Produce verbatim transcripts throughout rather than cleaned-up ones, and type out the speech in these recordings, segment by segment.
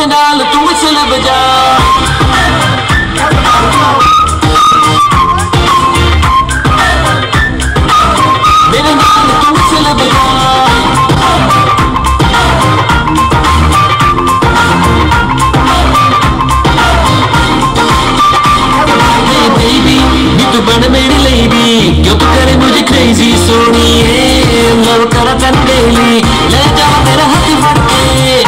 मेरे नाल तू विसल बजा। मेरे नाल तू विसल बजा। बेबी नी तू बन मेरी लेडी, क्यों तू करे मुझे क्रेजी सोनिए, लव करा तन डेली, ले जाओ मेरा हाथ फड़ के।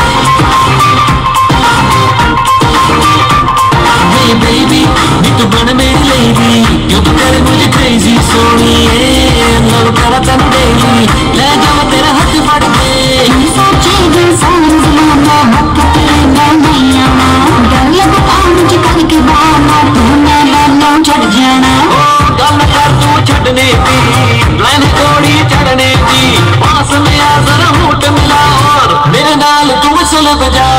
बेबी नी तू बन मेरी लेडी, क्यों तू करे मुझे क्रेजी सोनिए, लव करा तन डेली, ले जाओ तेरा हाथ फड़ के। सोचे दिल सारा ज़माना मत तेरा नहीं आना, डर लगता मुझे करके बहाना, तू मेरा नाम चढ़ जाना। ओ गल कर तू छड़ने दी, प्लान थोड़ी चढ़ने दी, पास में आ जरा होठ मिला और मेरे नाल तू विसल बजा।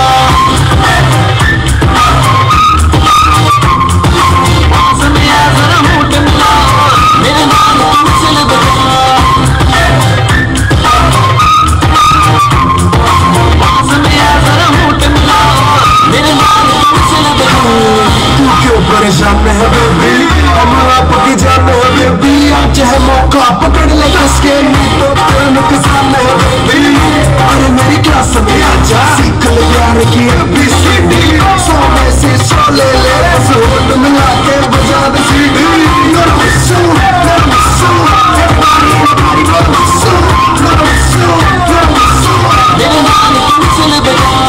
पास में आ जरा होठ मिला और मेरे नाल तू विसल बजा। पास में आ जरा होठ मिला और मेरे नाल तू विसल बजा। तू क्यों परेशान है बेबी, हमारा पकी जान है बेबी, आज है मौका पकड़ ले कसके, नहीं तो तेरा नुकसान है बेबी। अरे मेरी क्लास में आजा, सीख ले प्यार की ए बी सी डी, सौ में से सौ ले ले, बस होठ मिला के बजा दे सीडी। You're a whistle, you're a whistle, everybody, everybody, you're a whistle, you're a whistle, you're a whistle. मेरे नाल तू विसल बजा।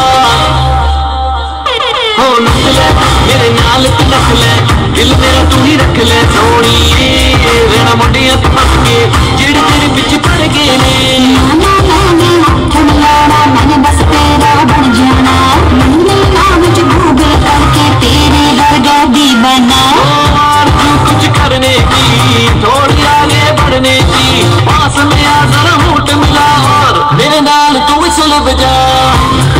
हो नच ले मेरे नाल तू नच ले, दिल मेरा तू ही रख ले सोनिए, रेना मुंडिया तू फस के जेड़े तेरे पिछ पड़ गए ने। ना ना ना हाथ मिलाना, मैंने बस तेरा बन जाना, मेरे नाम च गूगल करके तेरे वर्गा दीवाना। और तू कुछ करने की, थोड़ी आगे बढ़ने की, पास में आ जरा होठ मिला और मेरे नाल तू विसल बजा।